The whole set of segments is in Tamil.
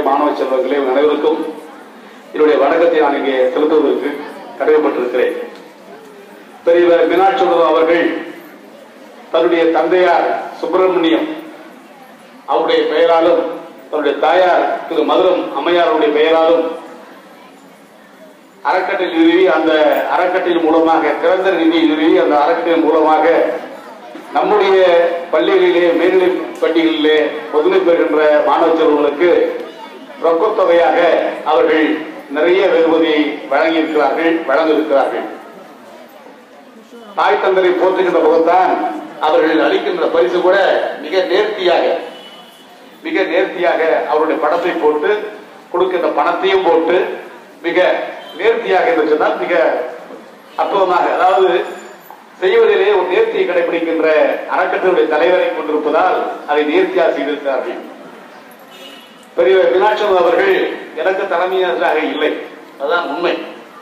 மாணவ செல்வங்களே, அனைவருக்கும் என்னுடைய வணக்கத்தை நான் இங்கே செலுத்துவதற்கு கடமைப்பட்டிருக்கிறேன். பெரியவர் மீனாட்சி சுந்தரம் அவர்கள் தன்னுடைய தந்தையார் சுப்பிரமணியம் அவருடைய பெயராலும் தன்னுடைய தாயார் திரு மதுரம் அம்மையாருடைய பெயராலும் அறக்கட்டளை நிறுவி, அந்த அறக்கட்டளை மூலமாக திறந்த நிதி நிறுவி, அந்த அறக்கட்டளை மூலமாக நம்முடைய பள்ளிகளிலே, மேல்நிலை பள்ளிகளிலே பகுதி பெறுகின்ற மாணவ செல்வங்களுக்கு ரொக்கத்தொகையாக அவர்கள் நிறைய வெகுமதியை வழங்கியிருக்கிறார்கள். தாய் தந்தரை போற்றுகின்ற போதுதான் அவர்கள் அளிக்கின்ற பரிசு கூட மிக நேர்த்தியாக அவருடைய படத்தை போட்டு கொடுக்கின்ற பணத்தையும் போட்டு மிக நேர்த்தியாக என்று சொன்னால் மிக அற்புதமாக, அதாவது செய்வதிலே ஒரு நேர்த்தியை கடைபிடிக்கின்ற அறக்கட்டளையுடைய தலைவரை கொண்டிருப்பதால் அதை நேர்த்தியாக செய்திருக்கிறார்கள். பெரியவர் மீனாட்சி அவர்கள் எனக்கு தலைமையாக இல்லை, அதுதான் உண்மை.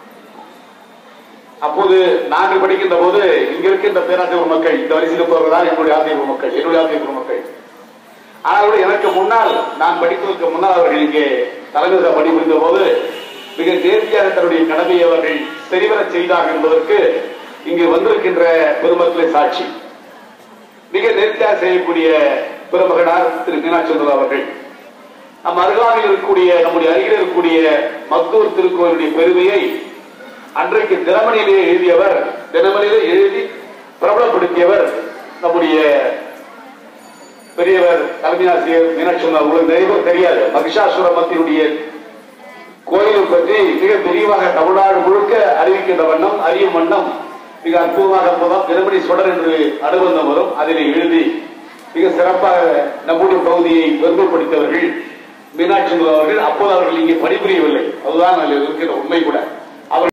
அப்போது நாங்கள் படிக்கின்ற போது இங்க இருக்கின்ற பேராசிரியர் மக்கள், இந்த வரிசையில் போவதுதான் என்னுடைய ஆசிரியர் மக்கள், என்னுடைய ஆசிரியர் மக்கள். ஆனால் எனக்கு முன்னால், நான் படிப்பதற்கு முன்னால் அவர்கள் இங்கே தலைமையாக பணிபுரிந்த போது மிக நேர்த்தியாக தன்னுடைய கடமையை அவர்கள் சரிவர செய்தார்கள் என்பதற்கு இங்கு வந்திருக்கின்ற பெருமக்களை சாட்சி. மிக நேர்த்தியாக செய்யக்கூடிய பெருமகனார் திரு மீனாட்சி சுந்தரம் அவர்கள். நம் அருகாமையில் இருக்கக்கூடிய, நம்முடைய அருகில் இருக்கக்கூடிய மத்தூர் திருக்கோயிலுடைய பெருமையை அன்றைக்கு தினமணியிலே எழுதியவர், தினமணியிலே எழுதி பிரபலப்படுத்தியவர் நம்முடைய பெரியவர் தலைமை ஆசிரியர் மீனாட்சி சுந்தரம். உங்களுக்கு நிறைய பேர் தெரியாது, மகிஷாசுரமத்தினுடைய கோயிலை பற்றி மிக விரிவாக தமிழ்நாடு முழுக்க அறிவிக்கின்ற வண்ணம், அறியும் வண்ணம் மிக அற்புதமாக தினமணி தொடர் என்று அனுபந்தம் வரும். அதில் எழுதி மிக சிறப்பாக நம்முடைய பகுதியை பெருமைப்படுத்தியவர்கள் மீனாட்சி சுந்தரம் அவர்கள். அப்போது அவர்கள் இங்கே பணிபுரியவில்லை, அதுதான் அதில் இருக்கிற உண்மை கூட.